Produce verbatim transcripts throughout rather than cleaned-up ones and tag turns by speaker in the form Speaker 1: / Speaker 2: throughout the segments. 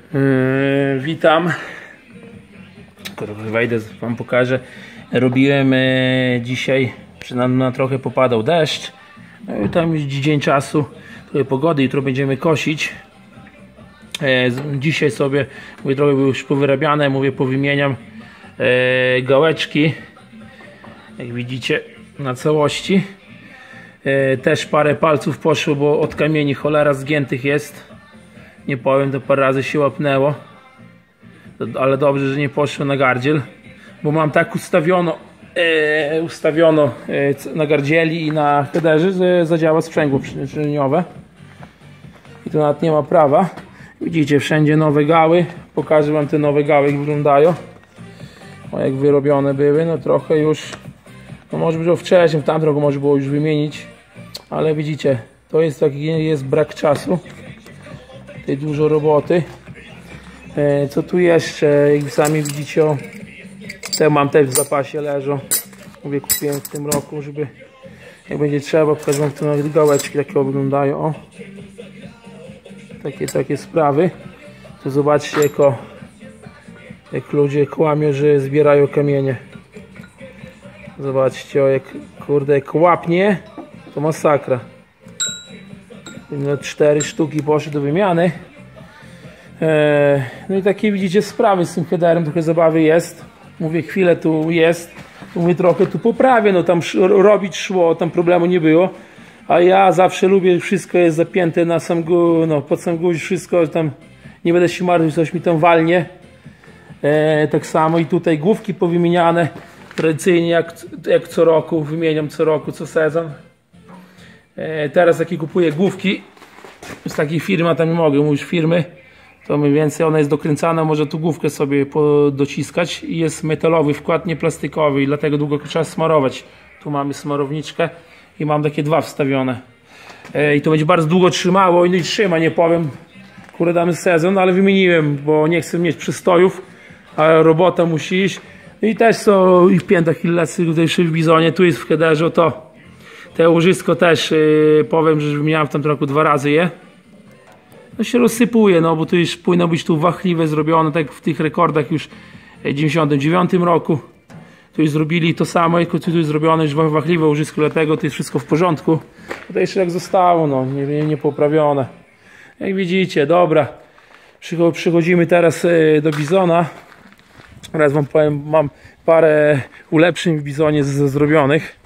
Speaker 1: Yy, witam. Wejdę, wam pokażę. Robiłem yy, dzisiaj, przynajmniej na trochę popadał deszcz. Yy, tam już dzień czasu, trochę pogody, jutro będziemy kosić. Yy, dzisiaj sobie, mówię, trochę były już powyrabiane, mówię, powymieniam yy, gałeczki. Jak widzicie, na całości. Yy, też parę palców poszło, bo od kamieni cholera zgiętych jest. Nie powiem, to parę razy się łapnęło, ale dobrze, że nie poszło na gardziel, bo mam tak ustawiono e, ustawiono e, na gardzieli i na headerze, że zadziała sprzęgło przyczyniowe i to nawet nie ma prawa. Widzicie, wszędzie nowe gały. Pokażę wam te nowe gały, jak wyglądają, o, jak wyrobione były. No trochę już, no może być wcześniej, tam trochę może było już wymienić, ale widzicie, to jest taki jest brak czasu. Tutaj dużo roboty. E, co tu jeszcze? Jak sami widzicie, o, te mam też w zapasie, leżą. Mówię, kupiłem w tym roku, żeby jak będzie trzeba, pokażę wam, te gałeczki takie wyglądają. O. Takie, takie sprawy. To zobaczcie, jak, o, jak ludzie kłamią, że zbierają kamienie. Zobaczcie, o, jak kurde, jak łapnie, to masakra. No, cztery sztuki poszły do wymiany. Eee, no i takie widzicie sprawy z tym headerem, trochę zabawy jest. Mówię, chwilę tu jest, mówię, trochę tu poprawię, no tam robić szło, tam problemu nie było. A ja zawsze lubię, wszystko jest zapięte na sam górę, no pod sam górę, wszystko tam, nie będę się martwił, coś mi tam walnie. Eee, tak samo i tutaj główki powymieniane, tradycyjnie jak, jak co roku, wymieniam co roku, co sezon. Teraz takie kupuję główki z takiej firmy, a tam nie mogę mówić firmy, to mniej więcej ona jest dokręcana, może tu główkę sobie dociskać i jest metalowy wkład, nie plastikowy, i dlatego długo trzeba smarować. Tu mamy smarowniczkę i mam takie dwa wstawione i to będzie bardzo długo trzymało i trzyma, nie powiem, kurde, damy sezon, ale wymieniłem, bo nie chcę mieć przystojów, a robota musi iść. I też są i w piętach Hillesy, tutaj w bizonie, tu jest w headerze to. Te łożysko też yy, powiem, że wymieniałem w tym roku dwa razy je. No się rozsypuje, no bo tu już powinno być tu wachliwe zrobione, tak w tych rekordach już w dziewięćdziesiątym dziewiątym roku. Tu już zrobili to samo, jak tu jest zrobione już wachliwe łożysko, dlatego to jest wszystko w porządku. Tutaj jeszcze jak zostało, no nie, nie, nie poprawione. Jak widzicie, dobra. Przychodzimy teraz yy, do bizona. Teraz wam powiem, mam parę ulepszeń w bizonie z, z zrobionych.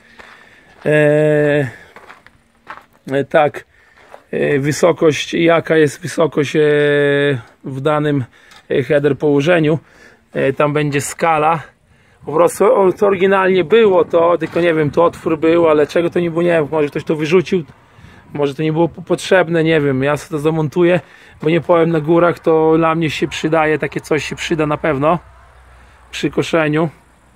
Speaker 1: Eee, tak, e, wysokość, jaka jest wysokość e, w danym header położeniu, e, tam będzie skala. Po prostu to oryginalnie było to, tylko nie wiem, to otwór był, ale czego to nie było, nie wiem, może ktoś to wyrzucił, może to nie było potrzebne, nie wiem, ja sobie to zamontuję, bo nie powiem, na górach to dla mnie się przydaje, takie coś się przyda na pewno przy koszeniu.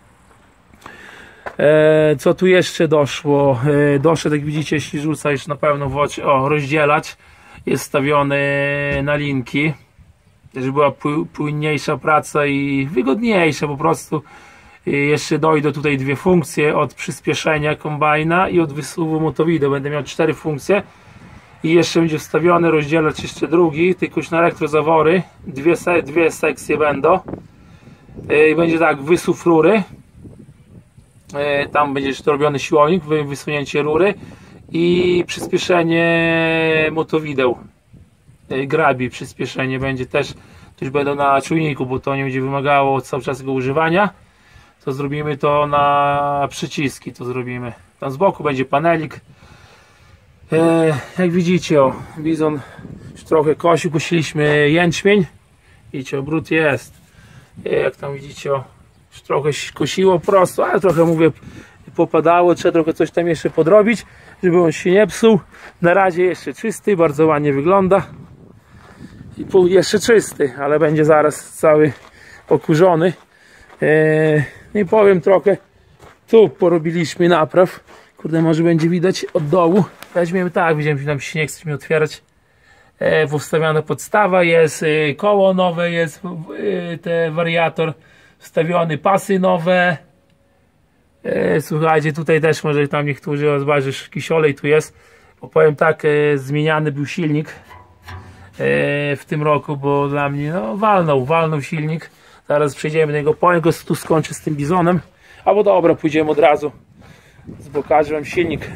Speaker 1: E, co tu jeszcze doszło? E, doszedł, jak widzicie, jeśli rzuca już na pewno w oczy, o, rozdzielacz jest stawiony na linki, żeby była płynniejsza praca i wygodniejsza po prostu. E, jeszcze dojdą tutaj dwie funkcje, od przyspieszenia kombajna i od wysuwu motowideł. Będę miał cztery funkcje i jeszcze będzie wstawiony rozdzielacz jeszcze drugi, tylko już na elektrozawory, dwie, se dwie sekcje będą. E, i będzie tak, wysuw rury, tam będzie jeszcze robiony siłownik, wysunięcie rury i przyspieszenie motowideł, grabi, przyspieszenie będzie też, to już będą na czujniku, bo to nie będzie wymagało cały czas jego używania, to zrobimy to na przyciski, to zrobimy, tam z boku będzie panelik. E, jak widzicie, o, bizon już trochę kosił, kosiliśmy jęczmień, widzicie, obrót jest, e, jak tam widzicie, o, już trochę kosiło prosto, ale trochę, mówię, popadało, trzeba trochę coś tam jeszcze podrobić, żeby on się nie psuł. Na razie jeszcze czysty, bardzo ładnie wygląda i pół jeszcze czysty, ale będzie zaraz cały okurzony. Eee, nie powiem, trochę tu porobiliśmy napraw, kurde, może będzie widać od dołu. Weźmiemy tak, widziałem, że nam się nie chce mi otwierać. Eee, wstawiona podstawa jest, e, koło nowe jest, e, te wariator wstawiony, pasy nowe. E, słuchajcie, tutaj też może tam niektórzy zobaczysz, jakiś olej tu jest, bo powiem tak, e, zmieniany był silnik w tym roku, bo dla mnie no walnął, walnął silnik. Zaraz przejdziemy do niego, powiem go, tu skończę z tym bizonem. Albo dobra, pójdziemy od razu, pokażę wam silnik.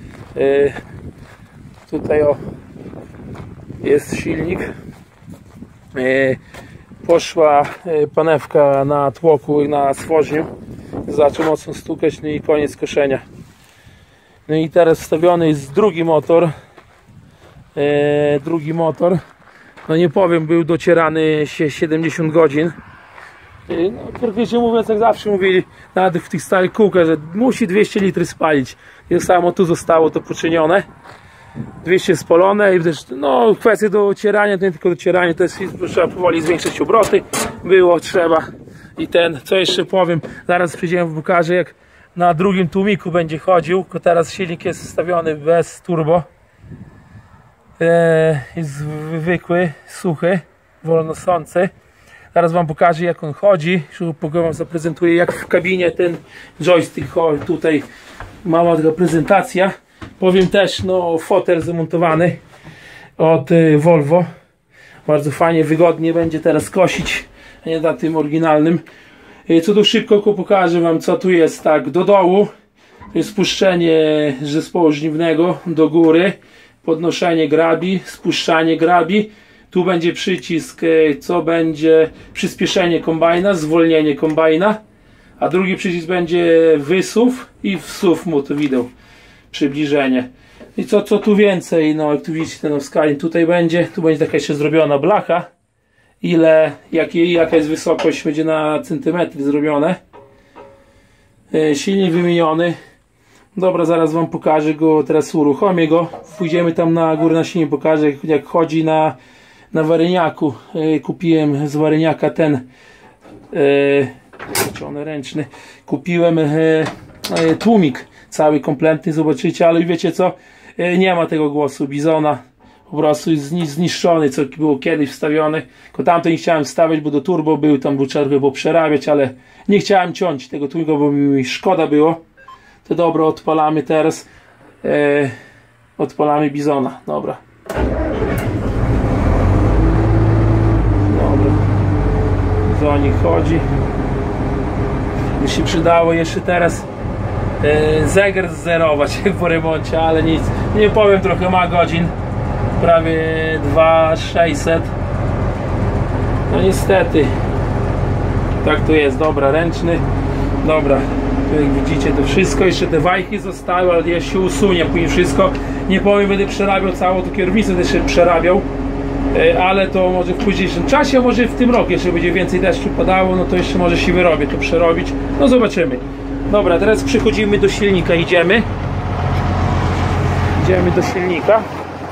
Speaker 1: Tutaj o, jest silnik. Poszła panewka na tłoku i na stworzniu, zaczął mocno stukać, no i koniec koszenia. No i teraz wstawiony jest drugi motor. E, drugi motor, no nie powiem, był docierany się siedemdziesiąt godzin. E, no, wiecie, mówiąc, jak zawsze mówili nawet w tych starych kółkach, że musi dwieście litrów spalić. I samo tu zostało to poczynione, dwieście spalone. I też, no, kwestia do ocierania, to nie tylko docieranie, to jest, trzeba powoli zwiększyć obroty, było trzeba. I ten, co jeszcze powiem, zaraz przyjdziemy, pokażę, jak na drugim tłumiku będzie chodził, bo teraz silnik jest ustawiony bez turbo. Jest zwykły, suchy, wolnosący. Zaraz wam pokażę, jak on chodzi. Wam zaprezentuję, jak w kabinie ten joystick chodzi. Tutaj mała taka prezentacja. Powiem też, no, fotel zamontowany od Volvo. Bardzo fajnie, wygodnie będzie teraz kosić, a nie na tym oryginalnym. Co tu szybko pokażę wam, co tu jest. Tak, do dołu to jest spuszczenie zespołu żniwnego, do góry podnoszenie grabi, spuszczanie grabi. Tu będzie przycisk, co będzie przyspieszenie kombajna, zwolnienie kombajna, a drugi przycisk będzie wysuw i wsuw mu to wideo, przybliżenie. I co, co tu więcej, no jak tu widzicie ten offscaling, tutaj będzie, tu będzie taka jeszcze zrobiona blacha, ile, jak, jaka jest wysokość, będzie na centymetry zrobione. Silnik wymieniony. Dobra, zaraz wam pokażę go, teraz uruchomię go, pójdziemy tam na górę na silnik, pokażę, jak, jak chodzi na, na waryniaku. E, kupiłem z waryniaka ten e, ręczny, kupiłem e, e, tłumik cały kompletny, zobaczycie, ale wiecie co, e, nie ma tego głosu bizona, po prostu jest zniszczony, co było kiedyś wstawione, tylko tamto nie chciałem wstawiać, bo do turbo był, tam był trzeba było przerabiać, ale nie chciałem ciąć tego tłumika, bo mi szkoda było. To dobra, odpalamy teraz, e, odpalamy bizona, dobra. Dobra, bizonik chodzi. Mi się przydało jeszcze teraz e, zegar zerować jak po remoncie, ale nic, nie powiem, trochę ma godzin, prawie dwa tysiące sześćset. No niestety, tak to jest, dobra, ręczny, dobra. Jak widzicie, to wszystko, jeszcze te wajchy zostały, ale ja się usunie później wszystko. Nie powiem, będę przerabiał całą tą kierownicę, też się przerabiał, ale to może w późniejszym czasie, może w tym roku, jeszcze będzie więcej deszczu padało, no to jeszcze może się wyrobię to przerobić, no zobaczymy. Dobra, teraz przechodzimy do silnika, idziemy. Idziemy do silnika.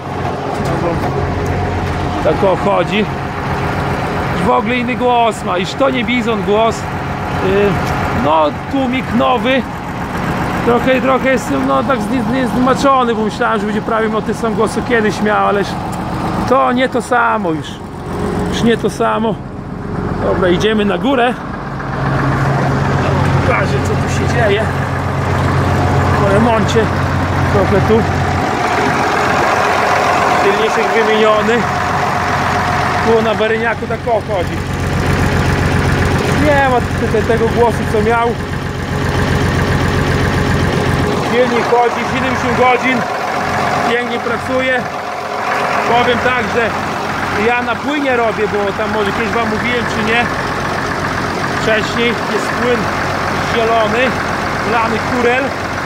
Speaker 1: Tak o chodzi. W ogóle inny głos ma, iż to nie bizon głos. No, tłumik nowy. Trochę, trochę jestem, no, tak zniesmaczony, bo myślałem, że będzie prawie miał ten sam głos, co kiedyś miał, ale to nie to samo już. Już nie to samo. Dobra, idziemy na górę. Pokażę, co tu się dzieje po remoncie. Trochę tu silniczek wymieniony. Tu na Baryniaku tak o chodzi. Nie ma tego głosu, co miał. Silnik chodzi siedemdziesiąt godzin, pięknie pracuje. Powiem tak, że ja na płynie robię, bo tam może kiedyś wam mówiłem, czy nie. Wcześniej jest płyn zielony, lany kurel.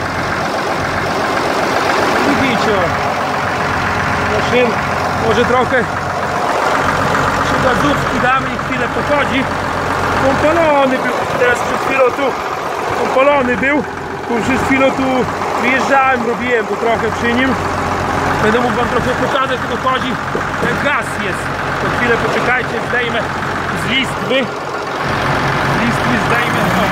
Speaker 1: Widzicie, maszyn, może trochę przy gazówki damy i chwilę pochodzi. Pompalony był, teraz przed chwilą tu pompalony był, bo przed chwilą tu wyjeżdżałem, robiłem to trochę przy nim. Będę mógł wam trochę pokazać, co tu chodzi, jak gaz jest. To chwilę poczekajcie, zdejmę z listwy. Z listwy zdejmę to.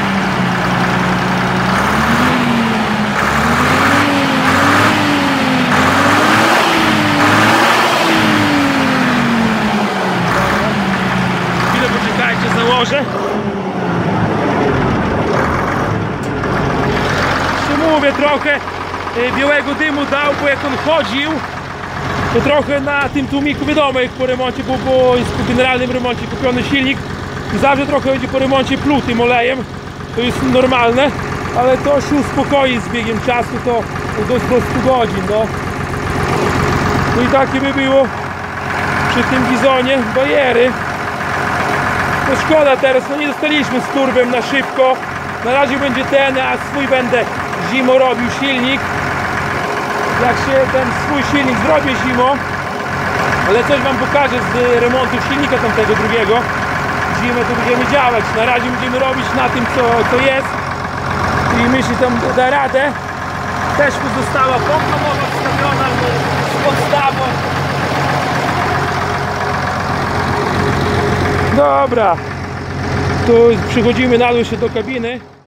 Speaker 1: Chwilę poczekajcie, założę. Jeszcze mówię, trochę białego dymu dał, bo jak on chodził, to trochę na tym tłumiku wiadomo, jak po remoncie, bo, bo jest po generalnym remoncie kupiony silnik i zawsze trochę będzie po remoncie pluł tym olejem, to jest normalne, ale to się uspokoi z biegiem czasu, to do stu godzin, no. No i takie by było przy tym bizonie bariery. No szkoda teraz, no nie dostaliśmy z turbem na szybko. Na razie będzie ten, a swój będę zimą robił silnik. Jak się ten swój silnik zrobi zimą, ale coś wam pokażę z remontu silnika tamtego drugiego. Zimę to będziemy działać. Na razie będziemy robić na tym, co, co jest. I myślę, tam da radę. Też pozostała pompa nowa wstawiona z podstawą. Dobra, tu przechodzimy na dół jeszcze do kabiny.